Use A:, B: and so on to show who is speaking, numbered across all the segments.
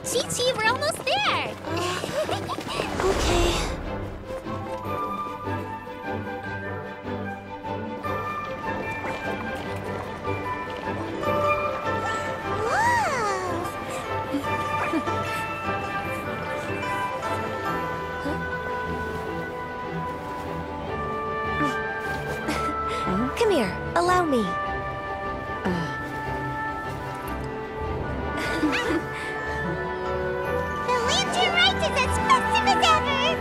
A: Chi-Chi, we're almost there!
B: Okay. Come here, allow me.
A: The Lantern Rite is as festive as ever!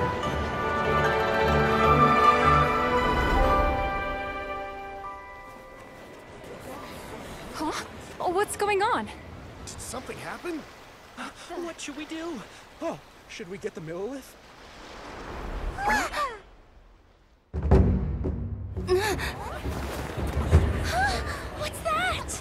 C: Huh? Oh, what's going on?
D: Did something happen? What should we do? Oh, should we get the Millilith?
A: What's that?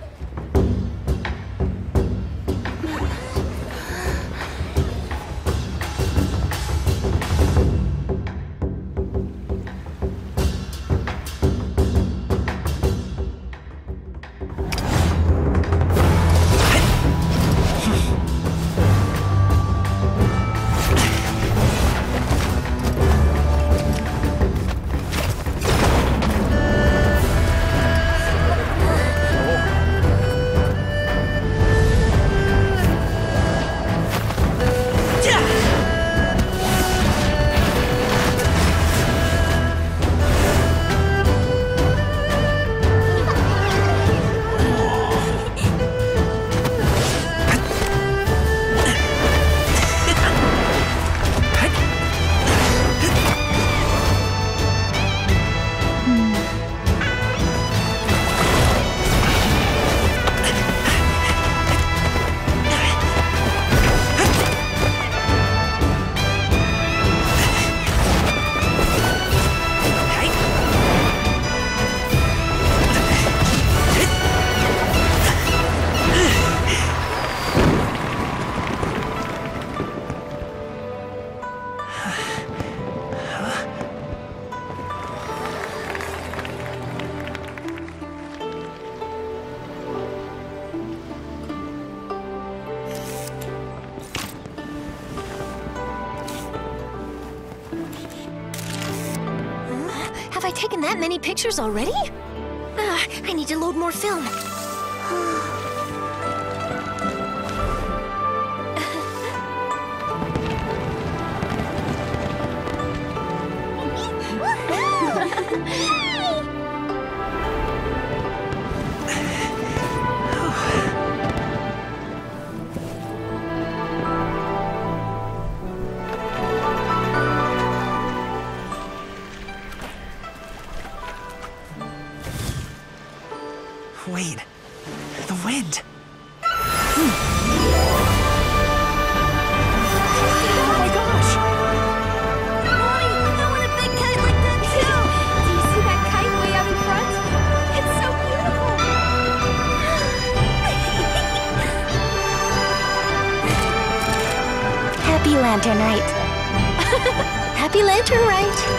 B: Have I taken that many pictures already? I need to load more film.
E: Wait, the wind.
C: Oh my gosh!
B: Mommy, I want a big kite like that too!
C: Do you see that kite way out in front? It's so beautiful!
B: Happy Lantern Rite. Happy Lantern Rite.